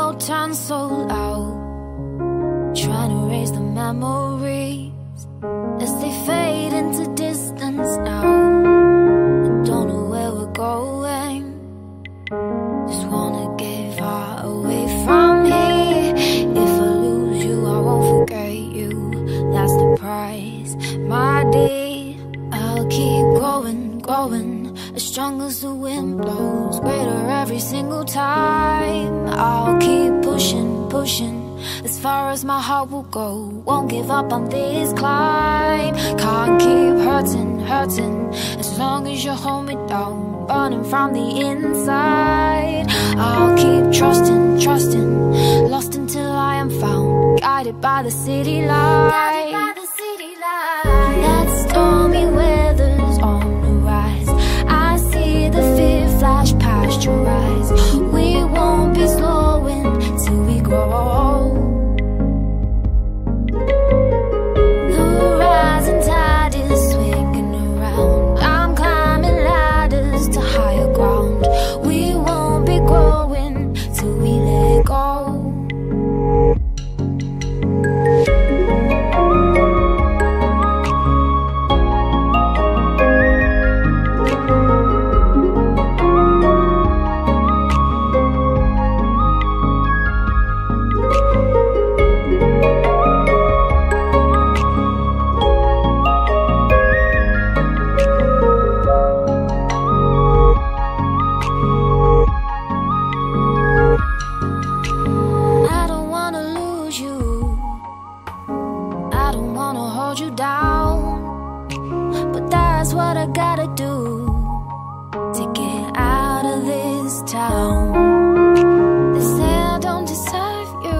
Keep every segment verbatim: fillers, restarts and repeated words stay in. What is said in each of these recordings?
radio turns so loud, trying to erase the memories as they fade into distance now. I don't know where we're going, just wanna get far away from here. If I lose you, I won't forget you, that's the price, my dear. I'll keep going, going, as strong as the wind blows, greater every single time. I'll keep pushing, pushing, as far as my heart will go. Won't give up on this climb. Can't keep hurting, hurting, as long as you hold me down, burning from the inside. I'll keep trusting, trusting, lost until I am found, guided by the city light. Guided by the city light. That stormy weather's on the rise, I see the fear flash past your eyes. We won't be slowing till we grow. The rising tide is swinging around, I'm climbing ladders to higher ground. We won't be growing till we let go. What I gotta do to get out of this town. They say I don't deserve you,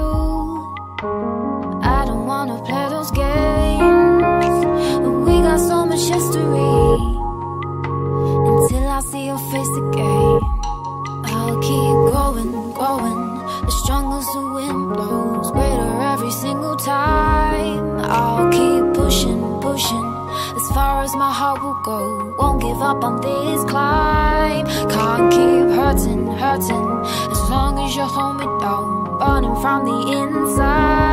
I don't wanna play those games, but we got so much history until I see your face again. I'll keep growing, growing, as strong as the wind blows, greater every single time. I'll keep pushing, pushing, as far as my heart will go. Won't give up on this climb. Can't keep hurting, hurting, as long as you hold me down, burning from the inside.